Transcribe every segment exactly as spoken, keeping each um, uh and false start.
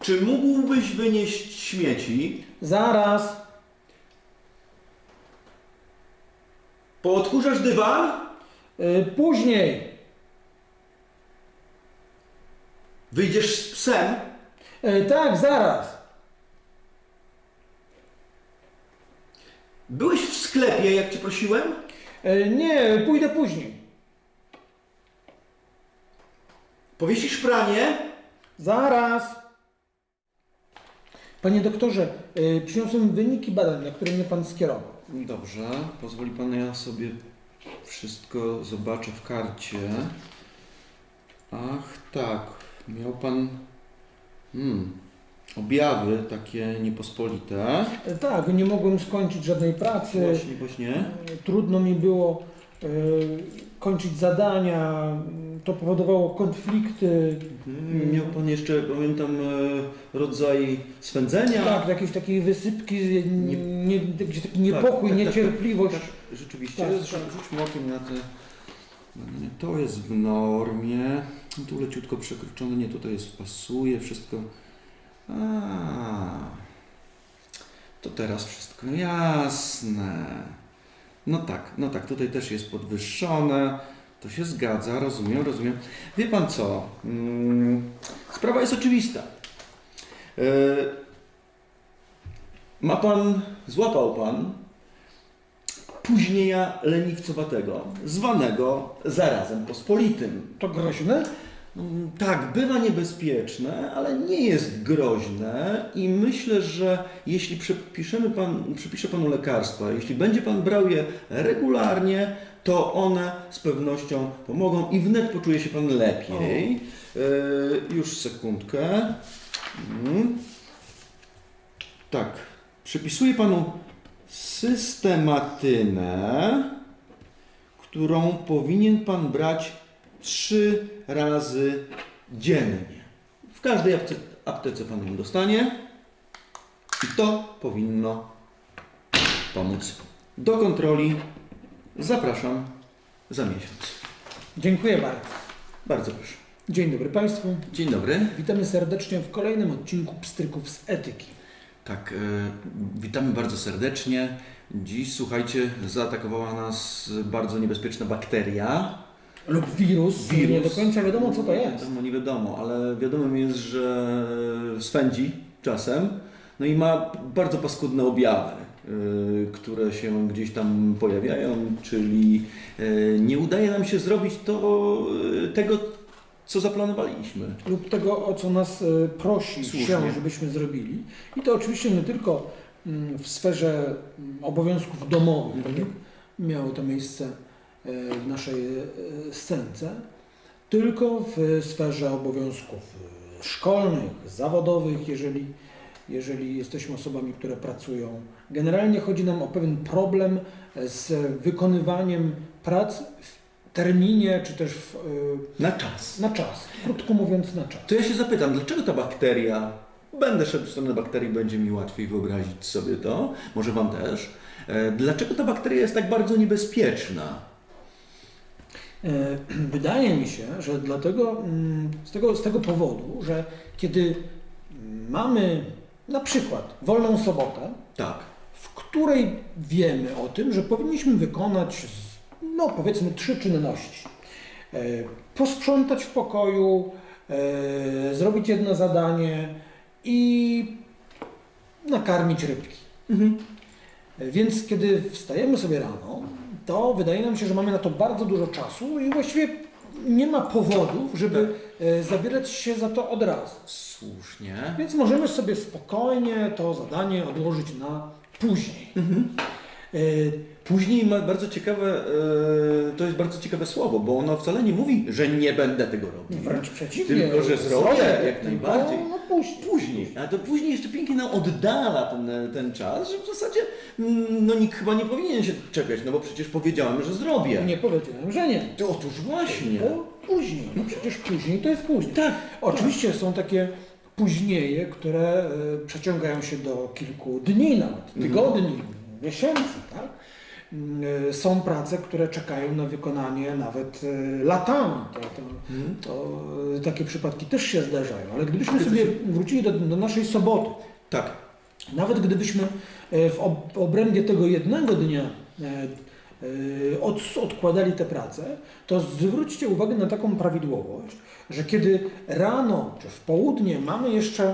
Czy mógłbyś wynieść śmieci? Zaraz. Poodkurzasz dywan? Yy, później. Wyjdziesz z psem? Yy, tak, zaraz. Byłeś w sklepie, jak cię prosiłem? Yy, nie, pójdę później. Powiesisz pranie? Zaraz. Panie doktorze, yy, przyniosłem wyniki badań, na które mnie pan skierował. Dobrze, pozwoli pan, ja sobie wszystko zobaczę w karcie. Ach, tak, miał pan hmm, objawy takie niepospolite. Yy, tak, nie mogłem skończyć żadnej pracy. Właśnie, właśnie. Yy, trudno mi było yy, kończyć zadania. To powodowało konflikty. Mhm. Miał pan jeszcze, pamiętam, rodzaj swędzenia. Tak, jakieś takie wysypki, nie, nie, jakiś taki niepokój, tak, tak, niecierpliwość. Tak, tak, rzeczywiście, Tak, Rzu- tak. rzućmy okiem na te... To jest w normie. Tu leciutko przekroczone, nie, tutaj jest pasuje, wszystko... A, to teraz wszystko jasne. No tak, no tak, tutaj też jest podwyższone. To się zgadza, rozumiem, rozumiem. Wie pan co? Hmm, sprawa jest oczywista. Yy, ma pan, złapał pan późnieja leniwcowatego, zwanego zarazem pospolitym. To groźne? Mm, Tak, bywa niebezpieczne, ale nie jest groźne i myślę, że jeśli przepiszemy pan, przepiszę panu lekarstwa, jeśli będzie pan brał je regularnie, to one z pewnością pomogą i wnet poczuje się pan lepiej. Yy, już sekundkę. Mm. Tak, przepisuję panu systematynę, którą powinien pan brać trzy razy dziennie. W każdej aptece, aptece pan ją dostanie i to powinno pomóc. Do kontroli zapraszam za miesiąc. Dziękuję bardzo. Bardzo proszę. Dzień dobry Państwu. Dzień dobry. Witamy serdecznie w kolejnym odcinku Pstryków z etyki. Tak, e, witamy bardzo serdecznie. Dziś, słuchajcie, zaatakowała nas bardzo niebezpieczna bakteria. Lub wirus. Wirus. Nie do końca wiadomo, co to jest. Wiadomo, nie wiadomo, ale wiadomo jest, że swędzi czasem. No i ma bardzo paskudne objawy, yy, które się gdzieś tam pojawiają, czyli yy, nie udaje nam się zrobić to, yy, tego, co zaplanowaliśmy. Lub tego, o co nas y, prosi Słusznie. się, żebyśmy zrobili. I to oczywiście nie tylko mm, w sferze mm, obowiązków domowych, tak jak miało to miejsce y, w naszej y, scence, tylko w sferze obowiązków y, szkolnych, zawodowych, jeżeli, jeżeli jesteśmy osobami, które pracują. Generalnie chodzi nam o pewien problem z wykonywaniem prac w terminie, czy też w, y, Na czas. na czas. Krótko mówiąc, na czas. To ja się zapytam, dlaczego ta bakteria, będę szedł w stronę bakterii, będzie mi łatwiej wyobrazić sobie to, może Wam też, e, dlaczego ta bakteria jest tak bardzo niebezpieczna? E, Wydaje mi się, że dlatego, mm, z tego, z tego powodu, że kiedy mamy na przykład wolną sobotę, Tak. w której wiemy o tym, że powinniśmy wykonać, no powiedzmy, trzy czynności. E, Posprzątać w pokoju, e, zrobić jedno zadanie i nakarmić rybki. Mhm. E, Więc kiedy wstajemy sobie rano, to wydaje nam się, że mamy na to bardzo dużo czasu i właściwie nie ma powodów, żeby e, zabierać się za to od razu. Słusznie. Więc możemy sobie spokojnie to zadanie odłożyć na później. Mhm. E, Później ma bardzo ciekawe, e, to jest bardzo ciekawe słowo, bo ono wcale nie mówi, że nie będę tego robił. Wręcz przeciwnie. Tylko, że zrobię, jak najbardziej. No, no później. Później, a to później jeszcze pięknie nam oddala ten, ten czas, że w zasadzie mm, no nikt chyba nie powinien się czepiać, no bo przecież powiedziałem, że zrobię. Nie powiedziałem, że nie. To otóż właśnie. To później. No przecież później to jest później. Tak. Oczywiście są takie późnieje, które y, przeciągają się do kilku dni nawet, tygodni, miesięcy, tak? y, są prace, które czekają na wykonanie nawet y, latami. To, to, Mhm. to y, takie przypadki też się zdarzają. Ale gdybyśmy sobie wrócili do, do naszej soboty, Tak. nawet gdybyśmy y, w ob- w obrębie tego jednego dnia y, y, od, odkładali te prace, to zwróćcie uwagę na taką prawidłowość, że kiedy rano czy w południe mamy jeszcze,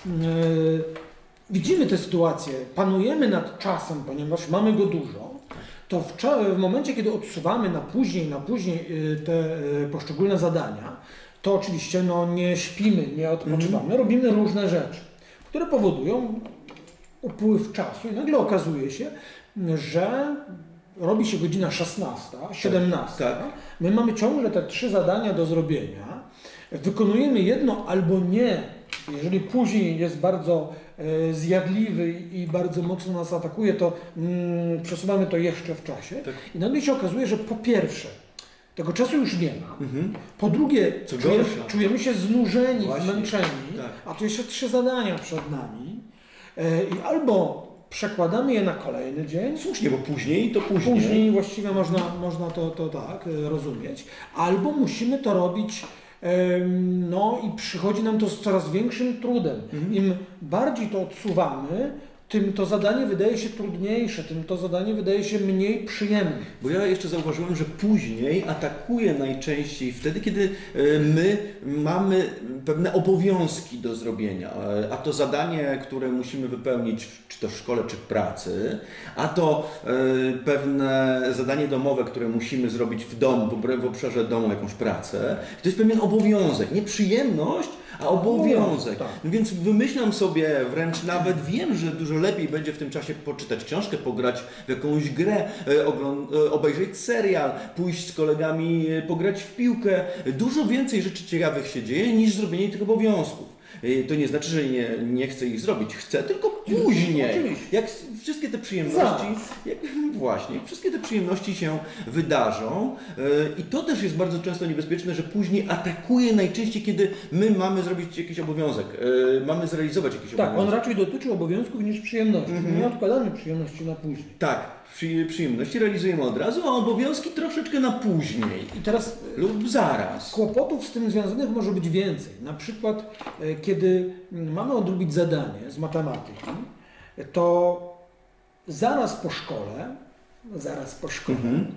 y, widzimy tę sytuację, panujemy nad czasem, ponieważ mamy go dużo, to w, cza- w momencie, kiedy odsuwamy na później, na później y, te y, poszczególne zadania, to oczywiście no, nie śpimy, nie odpoczywamy, robimy różne rzeczy, które powodują upływ czasu i nagle okazuje się, że robi się godzina szesnasta, siedemnasta. tak. My mamy ciągle te trzy zadania do zrobienia. Wykonujemy jedno albo nie. Jeżeli później jest bardzo e, zjadliwy i bardzo mocno nas atakuje, to mm, przesuwamy to jeszcze w czasie. Tak. I nagle się okazuje, że po pierwsze, tego czasu już nie ma. Mhm. Po drugie, Co czujemy, gorsza. czujemy się znużeni, Właśnie. zmęczeni, Tak. a tu jeszcze trzy zadania przed nami. E, I albo przekładamy je na kolejny dzień, Słusznie, bo później to później. później właściwie można, można to, to tak e, rozumieć, albo musimy to robić, em, no i przychodzi nam to z coraz większym trudem. Mhm. Im bardziej to odsuwamy, tym to zadanie wydaje się trudniejsze, tym to zadanie wydaje się mniej przyjemne. Bo ja jeszcze zauważyłem, że później atakuje najczęściej wtedy, kiedy e, my mamy pewne obowiązki do zrobienia. E, A to zadanie, które musimy wypełnić, w- czy to w szkole, czy w pracy, a to e, pewne zadanie domowe, które musimy zrobić w domu, w obr- w obszarze domu, jakąś pracę. To jest pewien obowiązek, nie przyjemność, a obowiązek. Tak. No więc wymyślam sobie, wręcz nawet wiem, że dużo lepiej będzie w tym czasie poczytać książkę, pograć w jakąś grę, e, ogląd- e, obejrzeć serial, pójść z kolegami, e, pograć w piłkę. Dużo więcej rzeczy ciekawych się dzieje niż zrobienie tych obowiązków. E, To nie znaczy, że nie, nie chcę ich zrobić. Chcę, tylko później. Oczywiście. Jak s- wszystkie te przyjemności, jak, właśnie, wszystkie te przyjemności się wydarzą e, i to też jest bardzo często niebezpieczne, że później atakuje najczęściej, kiedy my mamy zrobić jakiś obowiązek, e, mamy zrealizować jakiś Tak, on obowiązek. raczej dotyczy obowiązków niż przyjemności. Mhm. Nie odkładamy przyjemności na później. Tak, przy, przyjemności realizujemy od razu, a obowiązki troszeczkę na później I teraz e, lub zaraz. kłopotów z tym związanych może być więcej. Na przykład, e, kiedy mm, mamy odrobić zadanie z matematyki, to zaraz po szkole, zaraz po szkole, Mhm.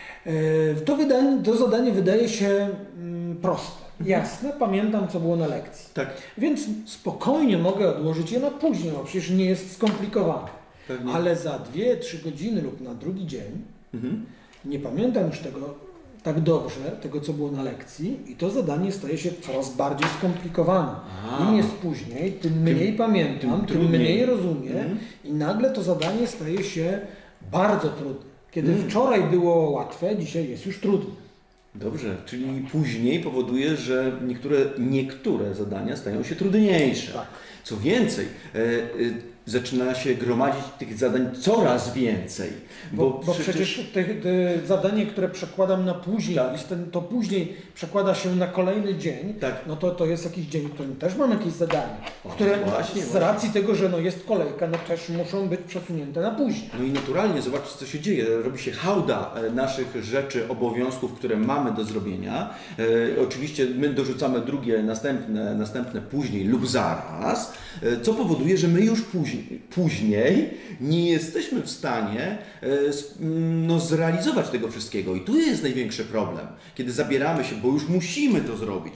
e, to, wydanie, to zadanie wydaje się mm, proste. Jasne, pamiętam, co było na lekcji. Tak, Więc spokojnie mogę odłożyć je na później, bo przecież nie jest skomplikowane. pewnie. Ale za dwie, trzy godziny lub na drugi dzień Mhm. nie pamiętam już tego tak dobrze, tego co było na lekcji i to zadanie staje się coraz bardziej skomplikowane. A. Im jest później, tym mniej pamiętam, tym tym, trudniej. mniej rozumiem Mhm. i nagle to zadanie staje się bardzo trudne. Kiedy Mhm. wczoraj było łatwe, dzisiaj jest już trudne. Dobrze, czyli później powoduje, że niektóre, niektóre zadania stają się trudniejsze. Tak. Co więcej, e, e, zaczyna się gromadzić tych zadań coraz więcej. Bo, bo przecież te, te zadanie, które przekładam na później, Tak. i ten, to później przekłada się na kolejny dzień, Tak. no to to jest jakiś dzień, w którym też mam jakieś zadanie, O, które właśnie, z właśnie. racji tego, że no jest kolejka, no też muszą być przesunięte na później. No i naturalnie zobaczcie, co się dzieje. Robi się hałda e, naszych rzeczy, obowiązków, które mamy do zrobienia. E, oczywiście my dorzucamy drugie, następne, następne później lub zaraz, e, co powoduje, że my już później, później nie jesteśmy w stanie e, s- m, no, zrealizować tego wszystkiego. I tu jest największy problem, kiedy zabieramy się, bo już musimy to zrobić,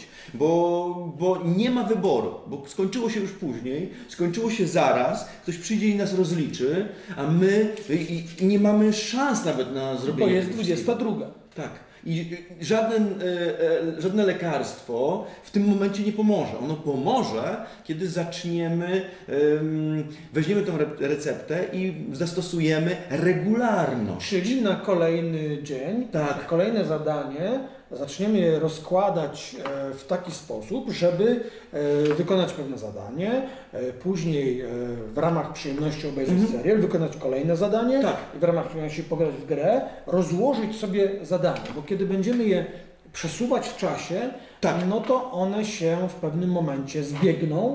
bo, bo nie ma wyboru, bo skończyło się już później, skończyło się zaraz, ktoś przyjdzie i nas rozliczy, a my i, i nie mamy szans nawet na zrobienie Bo jest tego dwudziesta wszystkiego. druga. Tak. I i żaden, e, e, żadne lekarstwo w tym momencie nie pomoże. Ono pomoże, kiedy zaczniemy, em, weźmiemy tę re- receptę i zastosujemy regularność. Czyli na kolejny dzień, Tak. na kolejne zadanie zaczniemy je rozkładać e, w taki sposób, żeby e, wykonać pewne zadanie, e, później e, w ramach przyjemności obejrzeć Mhm. serial, wykonać kolejne zadanie Tak. i w ramach przyjemności pograć w grę, rozłożyć sobie zadanie, bo kiedy będziemy je przesuwać w czasie, Tak. no to one się w pewnym momencie zbiegną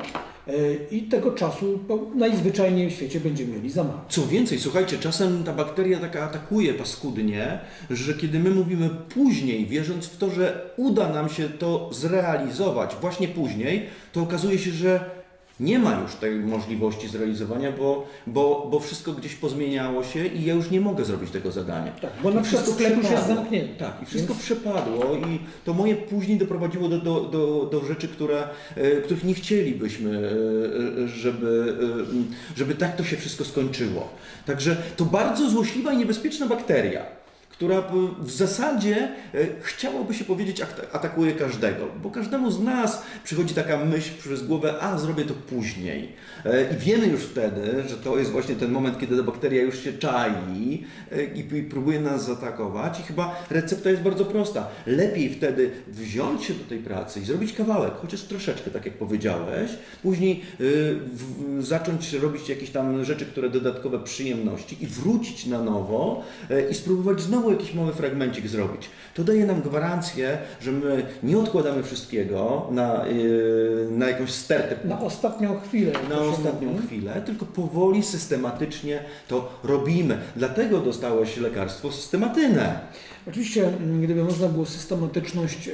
i tego czasu po- najzwyczajniej w świecie będziemy mieli za mało. Co więcej, słuchajcie, czasem ta bakteria taka atakuje paskudnie, że kiedy my mówimy później, wierząc w to, że uda nam się to zrealizować właśnie później, to okazuje się, że nie ma już tej możliwości zrealizowania, bo, bo, bo wszystko gdzieś pozmieniało się i ja już nie mogę zrobić tego zadania. Tak, bo na I przykład wszystko sklep już jest przepadło. zamknięty. Tak, i wszystko Więc- przepadło i to moje później doprowadziło do, do, do, do rzeczy, które, e, których nie chcielibyśmy, e, e, żeby, e, żeby tak to się wszystko skończyło. Także to bardzo złośliwa i niebezpieczna bakteria, która w zasadzie e, chciałoby się powiedzieć ak- atakuje każdego, bo każdemu z nas przychodzi taka myśl przez głowę, a zrobię to później. E, I wiemy już wtedy, że to jest właśnie ten moment, kiedy ta bakteria już się czai e, i, i próbuje nas zaatakować i chyba recepta jest bardzo prosta. Lepiej wtedy wziąć się do tej pracy i zrobić kawałek, chociaż troszeczkę, tak jak powiedziałeś, później e, w, zacząć robić jakieś tam rzeczy, które dodatkowe przyjemności i wrócić na nowo e, i spróbować znowu jakiś mały fragmencik zrobić. To daje nam gwarancję, że my nie odkładamy wszystkiego na, yy, na jakąś stertę, Na ostatnią chwilę. jak na to się ostatnią mówi. chwilę, tylko powoli, systematycznie to robimy. Dlatego dostałeś lekarstwo systematynę. Oczywiście, m, gdyby można było systematyczność e,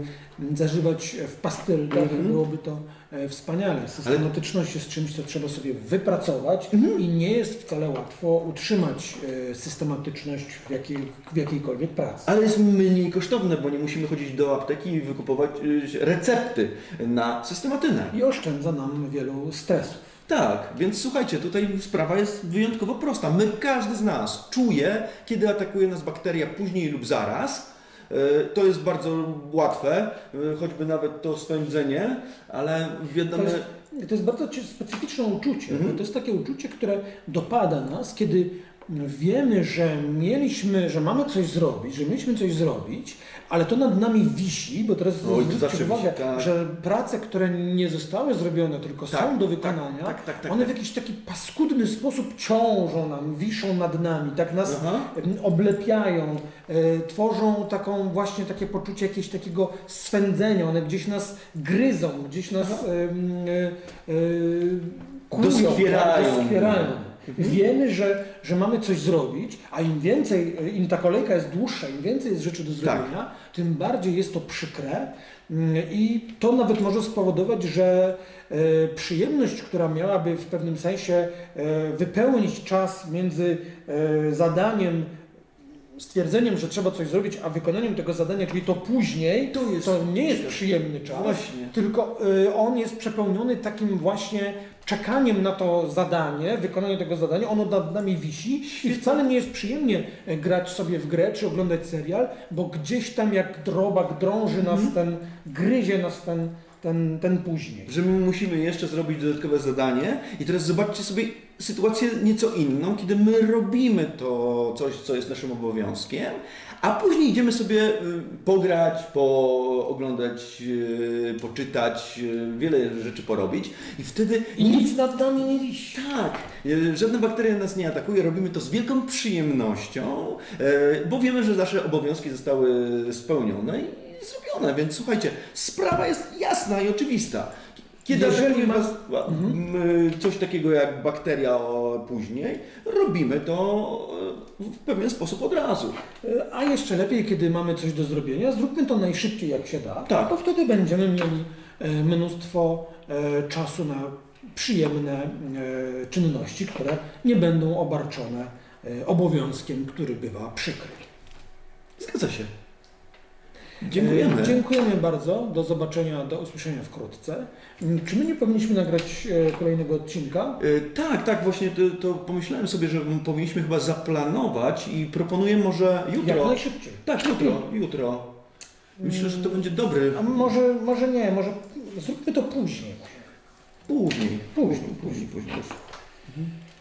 zażywać w pastylkach, Mhm. byłoby to e, wspaniale. Systematyczność jest czymś, co trzeba sobie wypracować Mhm. i nie jest wcale łatwo utrzymać e, systematyczność w, jakiej, w jakiejkolwiek pracy. Ale jest mniej kosztowne, bo nie musimy chodzić do apteki i wykupować yy, recepty na systematynę. I oszczędza nam wielu stresów. Tak, więc słuchajcie, tutaj sprawa jest wyjątkowo prosta. My, każdy z nas czuje, kiedy atakuje nas bakteria później lub zaraz. E, To jest bardzo łatwe, e, choćby nawet to swędzenie, ale wiadomo... To jest, to jest bardzo cie- specyficzne uczucie. Mhm. To jest takie uczucie, które dopada nas, kiedy wiemy, że mieliśmy, że mamy coś zrobić, że mieliśmy coś zrobić, ale to nad nami wisi, bo teraz Oj, to zwróćcie zawsze uwagę, wisi, tak. że prace, które nie zostały zrobione, tylko Tak, są do tak, wykonania, tak, tak, tak, one w tak. jakiś taki paskudny sposób ciążą nam, wiszą nad nami, tak nas Aha. em, oblepiają, e, tworzą taką właśnie takie poczucie jakiegoś takiego swędzenia, one gdzieś nas gryzą, gdzieś nas Aha. em, e, e, kłują, Doskwierają. tak, doskwierają. Mhm. Wiemy, że, że mamy coś zrobić, a im więcej, im ta kolejka jest dłuższa, im więcej jest rzeczy do zrobienia, tym bardziej jest to przykre mm, i to nawet może spowodować, że e, przyjemność, która miałaby w pewnym sensie e, wypełnić czas między e, zadaniem, stwierdzeniem, że trzeba coś zrobić, a wykonaniem tego zadania, czyli to później, To jest- to nie jest przyjemny czas, Właśnie. tylko y, on jest przepełniony takim właśnie czekaniem na to zadanie, wykonanie tego zadania, ono nad nami wisi i wcale nie jest przyjemnie e, grać sobie w grę czy oglądać serial, bo gdzieś tam jak drobak drąży nas ten, gryzie nas ten, ten, ten później. Że my musimy jeszcze zrobić dodatkowe zadanie i teraz zobaczcie sobie sytuację nieco inną, kiedy my robimy to coś, co jest naszym obowiązkiem, a później idziemy sobie y, pograć, pooglądać, y, poczytać, y, wiele rzeczy porobić i wtedy I nic nad nami nie wisi. tak, y, żadna bakteria nas nie atakuje, robimy to z wielką przyjemnością, y, bo wiemy, że nasze obowiązki zostały spełnione i zrobione, więc słuchajcie, sprawa jest jasna i oczywista. Kiedy Jeżeli atakuje ma- nas m, coś takiego jak bakteria o, później, robimy to e, w pewien sposób od razu. E, A jeszcze lepiej, kiedy mamy coś do zrobienia, zróbmy to najszybciej jak się da, Tak. bo wtedy będziemy mieli e, mnóstwo e, czasu na przyjemne e, czynności, które nie będą obarczone e, obowiązkiem, który bywa przykry. Zgadza się. Dziękujemy. E, Dziękujemy bardzo. Do zobaczenia, do usłyszenia wkrótce. M, Czy my nie powinniśmy nagrać e, kolejnego odcinka? E, Tak, tak, właśnie to, to pomyślałem sobie, że powinniśmy chyba zaplanować i proponuję może Jak jutro. najszybciej. Tak, jutro, jutro. Myślę, że to będzie dobry. A może, może nie, może zróbmy to później. Później. Później, Później, później. później.